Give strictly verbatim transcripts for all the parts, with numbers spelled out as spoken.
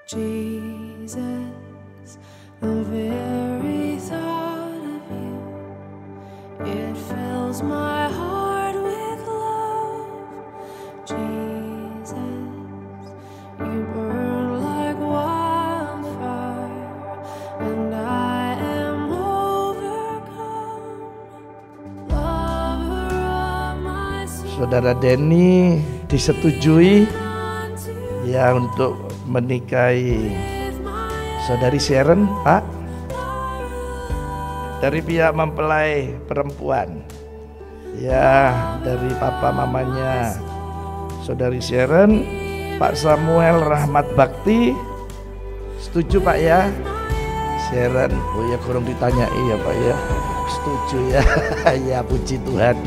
Jesus, the very thought of you, it fills my heart with love. Jesus, you burn like wildfire, and I am overcome. Lover of my soul. Saudara Denny disetujui ya untuk menikahi saudari Sharon, Pak, dari pihak mempelai perempuan. Ya, dari papa mamanya saudari Sharon, Pak Samuel Rahmat Bakti. Setuju Pak ya? Sharon, oh ya kurang ditanyai ya Pak ya. Setuju ya. Ya puji Tuhan.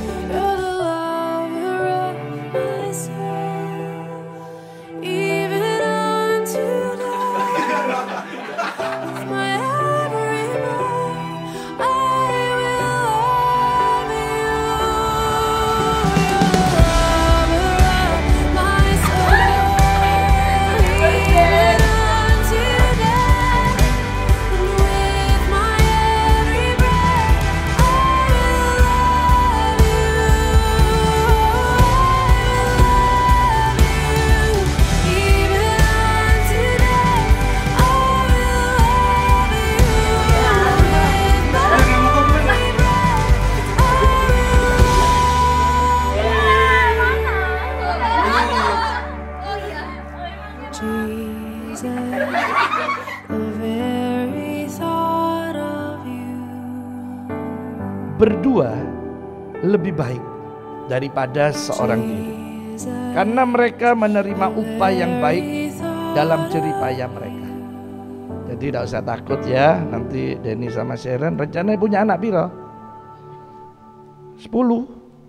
Berdua lebih baik daripada seorang diri, karena mereka menerima upah yang baik dalam jerih payah mereka. Jadi tidak usah takut ya. Nanti Denny sama Sharon rencananya punya anak piro? Sepuluh?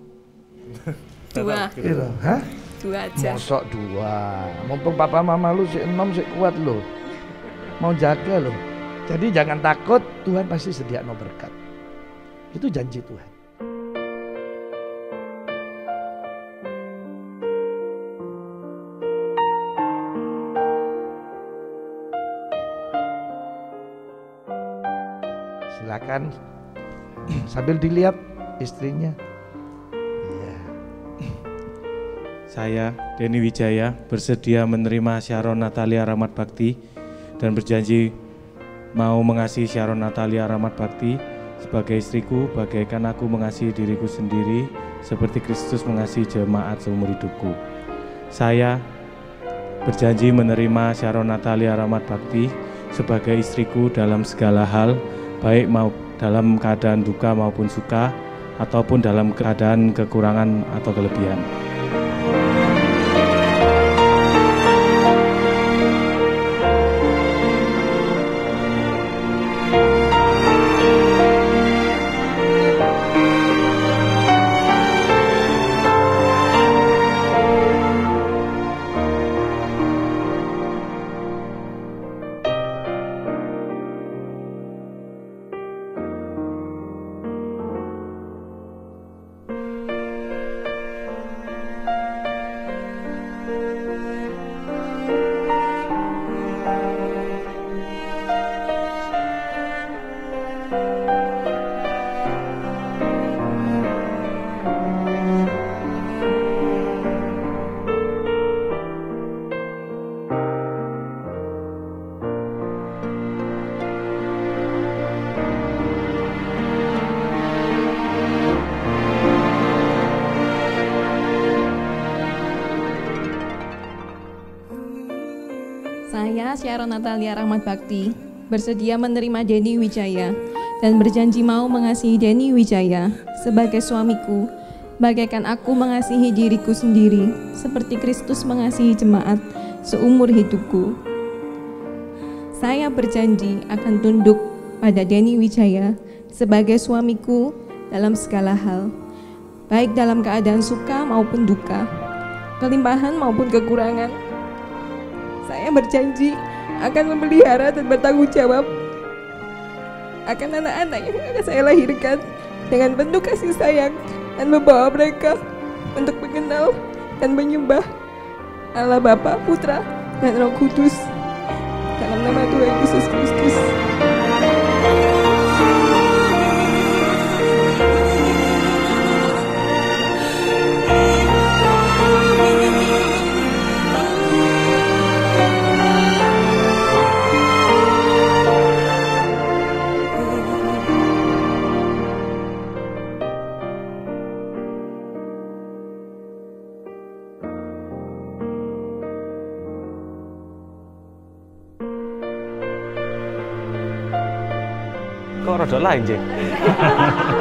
Dua. Piro? Hah? Dua aja. Mosok dua. Mumpung papa mama lu si enom si kuat lo, mau jaga lo. Jadi jangan takut, Tuhan pasti sediakan berkat. Itu janji Tuhan. Silakan sambil dilihat istrinya. Iya. Saya Denny Wijaya bersedia menerima Sharon Natalia Rahmat Bakti dan berjanji mau mengasihi Sharon Natalia Rahmat Bakti sebagai istriku, bagaikan aku mengasihi diriku sendiri, seperti Kristus mengasihi jemaat seumur hidupku. Saya berjanji menerima Sharon Natalia Rahmat Bakti sebagai istriku dalam segala hal, baik mau dalam keadaan duka maupun suka, ataupun dalam keadaan kekurangan atau kelebihan. Saya, Sharon Natalia Rahmat Bakti, bersedia menerima Denny Wijaya dan berjanji mau mengasihi Denny Wijaya sebagai suamiku, bagaikan aku mengasihi diriku sendiri, seperti Kristus mengasihi jemaat seumur hidupku. Saya berjanji akan tunduk pada Denny Wijaya sebagai suamiku dalam segala hal, baik dalam keadaan suka maupun duka, kelimpahan maupun kekurangan. Saya berjanji akan memelihara dan bertanggung jawab akan anak-anak yang akan saya lahirkan dengan penuh kasih sayang dan membawa mereka untuk mengenal dan menyembah Allah Bapa, Putra, dan Roh Kudus. dalam nama Tuhan Yesus Kristus. Kok rada lain, Jeng?